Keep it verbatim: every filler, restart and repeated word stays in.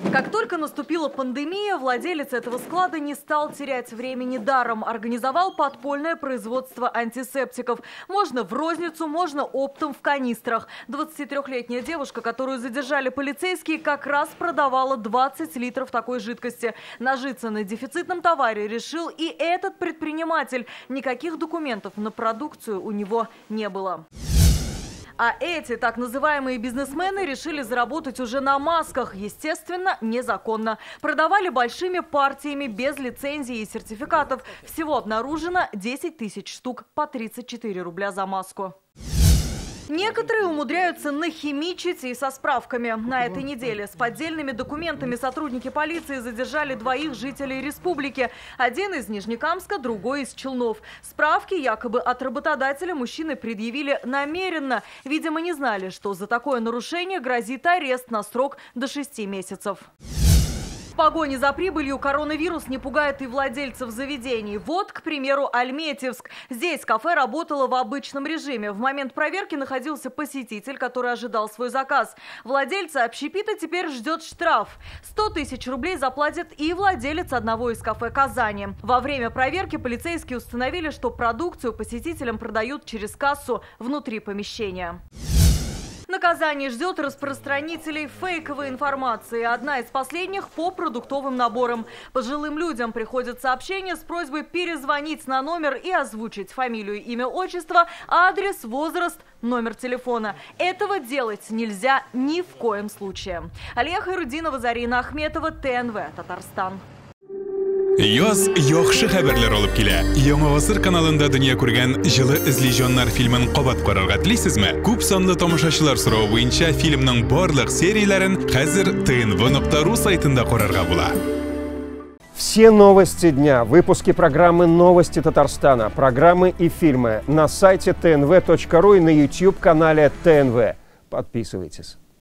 Как только наступила пандемия, владелец этого склада не стал терять времени даром. Организовал подпольное производство антисептиков. Можно в розницу, можно оптом в канистрах. двадцатитрёхлетняя девушка, которую задержали полицейские, как раз продавала двадцать литров такой жидкости. Нажиться на дефицитном товаре решил и этот предприниматель. Никаких документов на продукцию у него не было. А эти так называемые бизнесмены решили заработать уже на масках. Естественно, незаконно. Продавали большими партиями, без лицензий и сертификатов. Всего обнаружено десять тысяч штук по тридцать четыре рубля за маску. Некоторые умудряются нахимичить и со справками. На этой неделе с поддельными документами сотрудники полиции задержали двоих жителей республики. Один из Нижнекамска, другой из Челнов. Справки якобы от работодателя мужчины предъявили намеренно. Видимо, не знали, что за такое нарушение грозит арест на срок до шести месяцев. В погоне за прибылью коронавирус не пугает и владельцев заведений. Вот, к примеру, Альметьевск. Здесь кафе работало в обычном режиме. В момент проверки находился посетитель, который ожидал свой заказ. Владельца общепита теперь ждет штраф. сто тысяч рублей заплатит и владелец одного из кафе Казани. Во время проверки полицейские установили, что продукцию посетителям продают через кассу внутри помещения. Наказание ждет распространителей фейковой информации. Одна из последних по продуктовым наборам. Пожилым людям приходят сообщения с просьбой перезвонить на номер и озвучить фамилию, имя, отчество, адрес, возраст, номер телефона. Этого делать нельзя ни в коем случае. Алия Хайрудинова, Зарина Ахметова, ТНВ, Татарстан. Yoz yaxshi xabarlar olib keladi. Yangi asr kanalında dünya ko'rgan Жылы izleyjonlar filmin qabat qararga tilaysizmi? Ko'p sonli tomoshachilar so'rovi bo'yicha filmning barliq seriyalarini hozir тэ эн вэ nuqta ru saytida qararga bo'ladi. Все новости дня, выпуски программы «Новости Татарстана», программы и фильмы на сайте тэ эн вэ точка ру и на YouTube-канале тэ эн вэ. Подписывайтесь.